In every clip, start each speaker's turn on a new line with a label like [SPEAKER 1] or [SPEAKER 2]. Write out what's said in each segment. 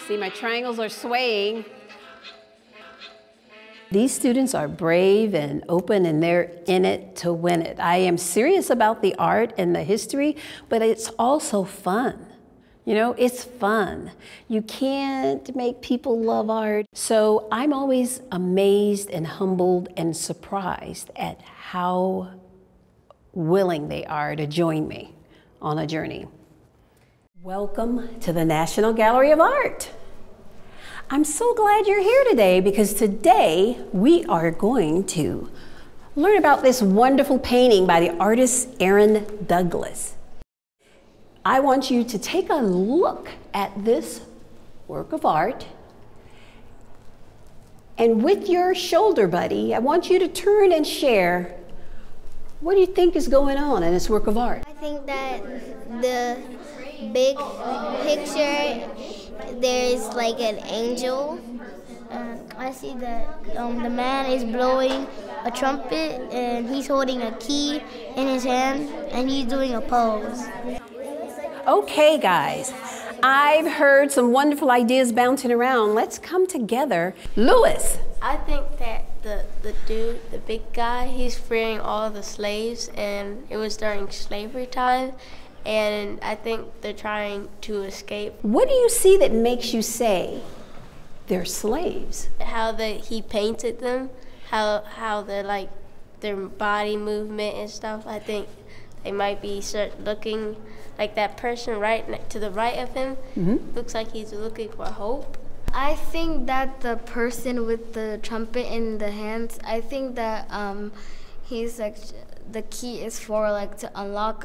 [SPEAKER 1] See, my triangles are swaying. These students are brave and open, and they're in it to win it. I am serious about the art and the history, but it's also fun. You know, it's fun. You can't make people love art. So I'm always amazed and humbled and surprised at how willing they are to join me on a journey. Welcome to the National Gallery of Art. I'm so glad you're here today, because today we are going to learn about this wonderful painting by the artist Aaron Douglas. I want you to take a look at this work of art, and with your shoulder buddy, I want you to turn and share, what do you think is going on in this work of art?
[SPEAKER 2] I think that the big picture, there's like an angel. I see that the man is blowing a trumpet, and he's holding a key in his hand, and he's doing a pose.
[SPEAKER 1] Okay, guys, I've heard some wonderful ideas bouncing around. Let's come together. Louis.
[SPEAKER 3] I think that the dude, the big guy, he's freeing all the slaves, and it was during slavery time, and I think they're trying to escape.
[SPEAKER 1] What do you see that makes you say they're slaves?
[SPEAKER 3] How he painted them, how they're like their body movement and stuff. I think they might be looking like that person right to the right of him. Looks like he's looking for hope.
[SPEAKER 4] I think that the person with the trumpet in the hands, I think that he's like, the key is for like to unlock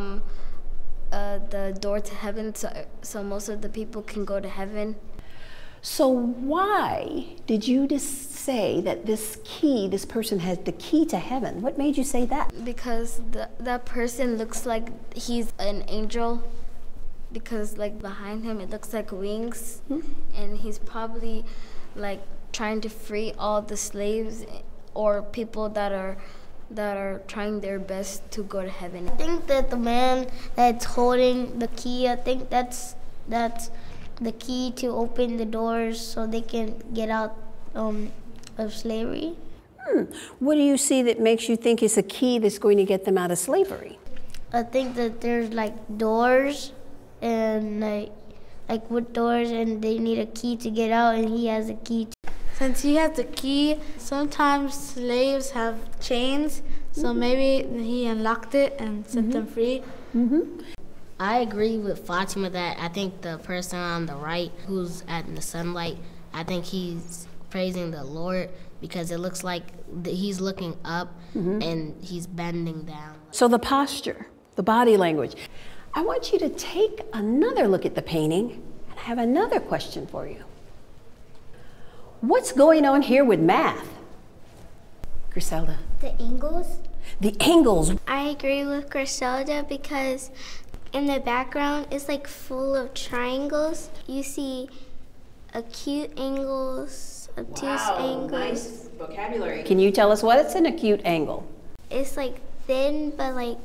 [SPEAKER 4] the door to heaven, so most of the people can go to heaven.
[SPEAKER 1] So why did you just say that this person has the key to heaven? What made you say that?
[SPEAKER 4] Because that person looks like he's an angel, because like behind him it looks like wings, and he's probably like trying to free all the slaves or people that are trying their best to go to heaven.
[SPEAKER 2] I think that the man that's holding the key, I think that's the key to open the doors so they can get out of slavery.
[SPEAKER 1] What do you see that makes you think it's a key that's going to get them out of slavery?
[SPEAKER 2] I think that there's like doors, and like wood doors, and they need a key to get out, and he has a key.
[SPEAKER 5] Since he has the key, sometimes slaves have chains, so maybe he unlocked it and set them free.
[SPEAKER 6] I agree with Fatima that I think the person on the right who's in the sunlight, I think he's praising the Lord, because it looks like he's looking up and he's bending down.
[SPEAKER 1] So the posture, the body language. I want you to take another look at the painting, and I have another question for you. What's going on here with math? Griselda.
[SPEAKER 2] The angles?
[SPEAKER 1] The angles.
[SPEAKER 2] I agree with Griselda, because in the background it's like full of triangles. You see acute angles, obtuse angles.
[SPEAKER 1] Nice vocabulary. Can you tell us what it's an acute angle?
[SPEAKER 2] It's like thin, but like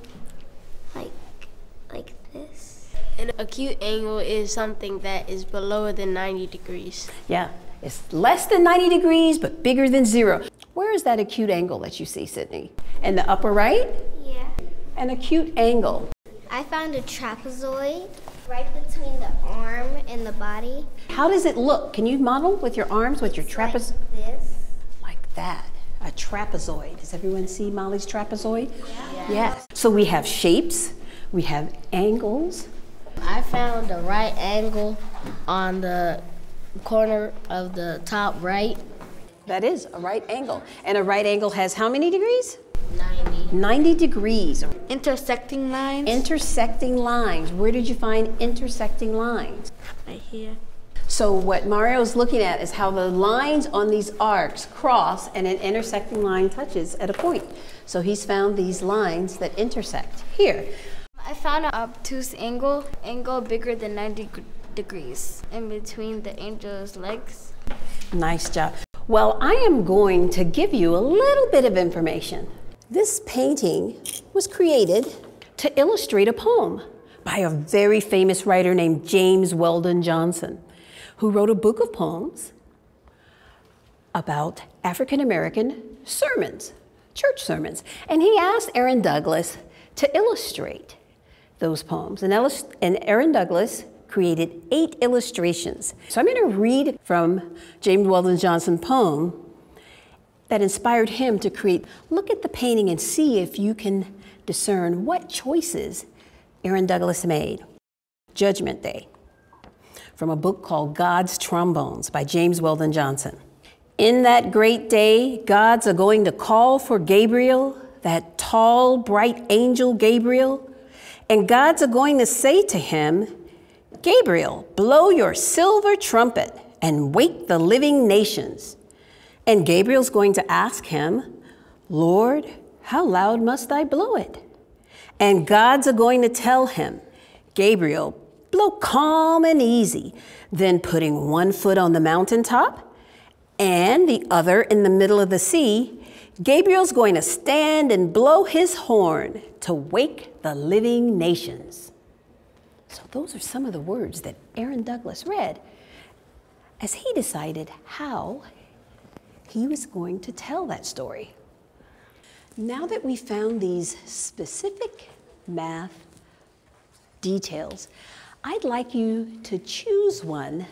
[SPEAKER 2] this.
[SPEAKER 3] An acute angle is something that is below than 90 degrees.
[SPEAKER 1] Yeah, it's less than 90 degrees, but bigger than 0. Where is that acute angle that you see, Sydney? In the upper right?
[SPEAKER 2] Yeah.
[SPEAKER 1] An acute angle.
[SPEAKER 2] I found a trapezoid right between the arm and the body.
[SPEAKER 1] How does it look? Can you model with your arms, with your trapezoid?
[SPEAKER 2] Like this.
[SPEAKER 1] Like that, a trapezoid. Does everyone see Molly's trapezoid?
[SPEAKER 2] Yeah.
[SPEAKER 1] Yes. So we have shapes, we have angles.
[SPEAKER 6] I found a right angle on the corner of the top right.
[SPEAKER 1] That is a right angle. And a right angle has how many degrees?
[SPEAKER 6] 90.
[SPEAKER 1] 90 degrees.
[SPEAKER 5] Intersecting lines.
[SPEAKER 1] Intersecting lines. Where did you find intersecting lines?
[SPEAKER 5] Right here.
[SPEAKER 1] So what Mario's looking at is how the lines on these arcs cross and an intersecting line touches at a point. So he's found these lines that intersect here.
[SPEAKER 4] I found an obtuse angle bigger than 90 degrees in between the angel's legs.
[SPEAKER 1] Nice job. Well, I am going to give you a little bit of information. This painting was created to illustrate a poem by a very famous writer named James Weldon Johnson, who wrote a book of poems about African American sermons, church sermons. And he asked Aaron Douglas to illustrate those poems. And Aaron Douglas created 8 illustrations. So I'm going to read from James Weldon Johnson's poem that inspired him to create. Look at the painting and see if you can discern what choices Aaron Douglas made. Judgment Day, from a book called God's Trombones by James Weldon Johnson. In that great day, gods are going to call for Gabriel, that tall, bright angel Gabriel, and gods are going to say to him, Gabriel, blow your silver trumpet and wake the living nations. And Gabriel's going to ask him, Lord, how loud must I blow it? And gods are going to tell him, Gabriel, blow calm and easy, then putting one foot on the mountaintop and the other in the middle of the sea, Gabriel's going to stand and blow his horn to wake the living nations. So those are some of the words that Aaron Douglas read as he decided how he was going to tell that story. Now that we found these specific math details, I'd like you to choose one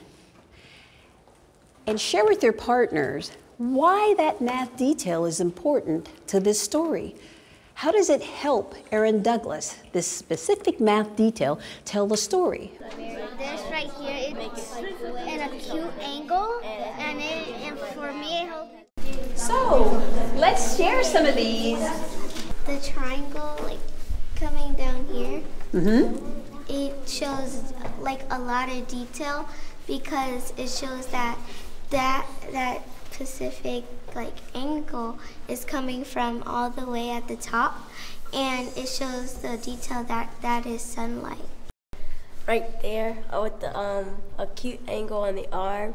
[SPEAKER 1] and share with your partners why that math detail is important to this story. How does it help Aaron Douglas, this specific math detail, tell the story?
[SPEAKER 2] This right here, it's an acute angle, and for me it helps.
[SPEAKER 1] So, let's share some of these.
[SPEAKER 2] The triangle, like coming down here, it shows like a lot of detail because it shows that specific like angle is coming from all the way at the top, and it shows the detail that is sunlight.
[SPEAKER 3] Right there with the acute angle on the arm,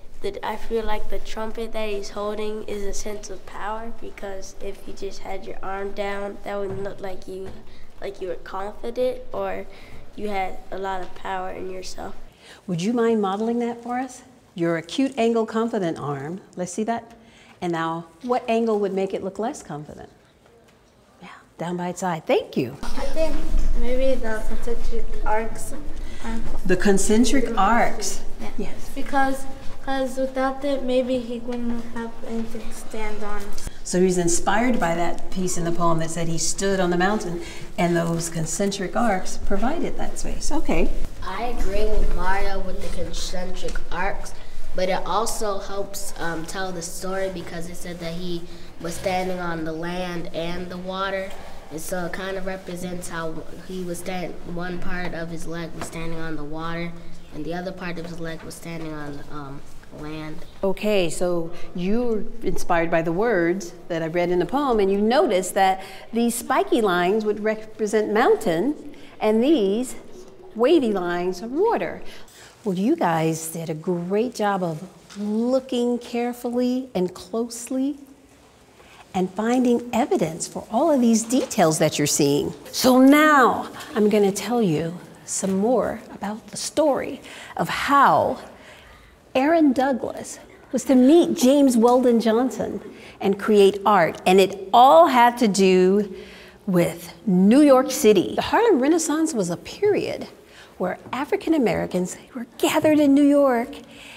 [SPEAKER 3] I feel like the trumpet that he's holding is a sense of power, because if you just had your arm down, that wouldn't look like you were confident or you had a lot of power in yourself.
[SPEAKER 1] Would you mind modeling that for us? Your acute angle confident arm. Let's see that. And now, what angle would make it look less confident? Yeah, down by its side. Thank you.
[SPEAKER 5] I think maybe the concentric arcs.
[SPEAKER 1] The concentric arcs.
[SPEAKER 5] Yeah.
[SPEAKER 1] Yes.
[SPEAKER 5] Because without it, maybe he wouldn't have anything to stand on.
[SPEAKER 1] So he's inspired by that piece in the poem that said he stood on the mountain, and those concentric arcs provided that space. Okay.
[SPEAKER 6] I agree with Mario with the concentric arcs, but it also helps tell the story because it said that he was standing on the land and the water, and so it kind of represents how he was one part of his leg was standing on the water, and the other part of his leg was standing on land.
[SPEAKER 1] Okay, so you were inspired by the words that I read in the poem, and you noticed that these spiky lines would represent mountain, and these wavy lines are water. Well, you guys did a great job of looking carefully and closely and finding evidence for all of these details that you're seeing. So now I'm going to tell you some more about the story of how Aaron Douglas was to meet James Weldon Johnson and create art. And it all had to do with New York City. The Harlem Renaissance was a period where African Americans were gathered in New York,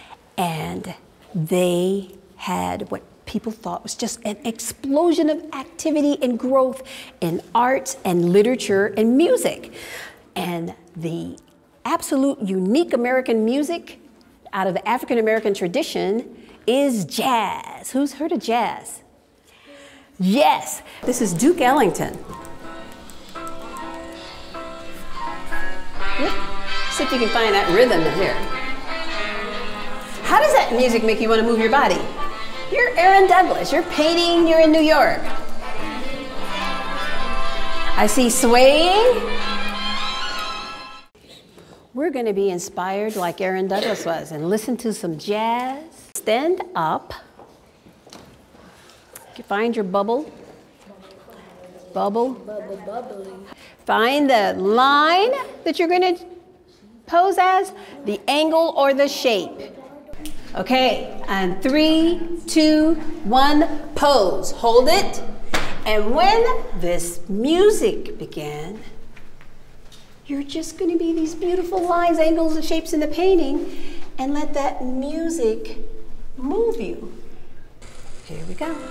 [SPEAKER 1] and they had what people thought was just an explosion of activity and growth in arts and literature and music. And the absolute unique American music out of the African American tradition is jazz. Who's heard of jazz? Yes, this is Duke Ellington. See if you can find that rhythm here. How does that music make you want to move your body? You're Aaron Douglas, you're painting, you're in New York. I see swaying. We're going to be inspired like Aaron Douglas was and listen to some jazz. Stand up. Find your bubble. Bubble. Find the line that you're going to pose as, the angle or the shape. Okay, and 3, 2, 1, pose. Hold it. And when this music began, you're just going to be these beautiful lines, angles, and shapes in the painting, and let that music move you. Here we go.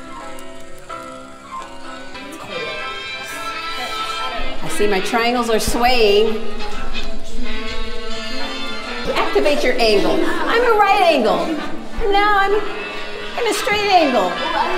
[SPEAKER 1] I see my triangles are swaying. Activate your angle. I'm a right angle. And now I'm in a straight angle.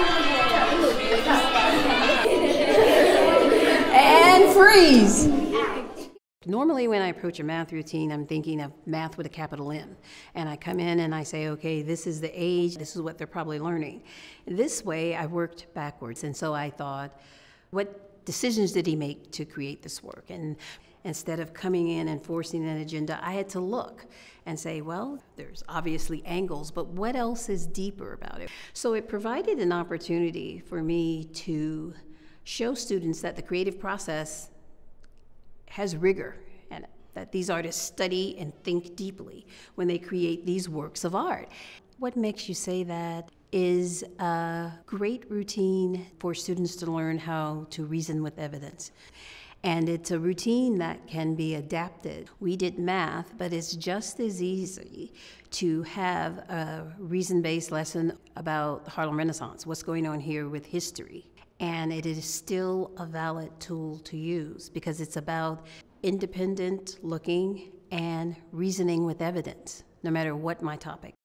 [SPEAKER 1] And freeze. Normally when I approach a math routine, I'm thinking of math with a capital M. And I come in and I say, okay, this is the age, this is what they're probably learning. This way I worked backwards. And so I thought, what decisions did he make to create this work? And instead of coming in and forcing an agenda, I had to look and say, well, there's obviously angles, but what else is deeper about it? So it provided an opportunity for me to show students that the creative process has rigor in it, that these artists study and think deeply when they create these works of art. What makes you say that is a great routine for students to learn how to reason with evidence. And it's a routine that can be adapted. We did math, but it's just as easy to have a reason-based lesson about the Harlem Renaissance, what's going on here with history. And it is still a valid tool to use because it's about independent looking and reasoning with evidence, no matter what my topic.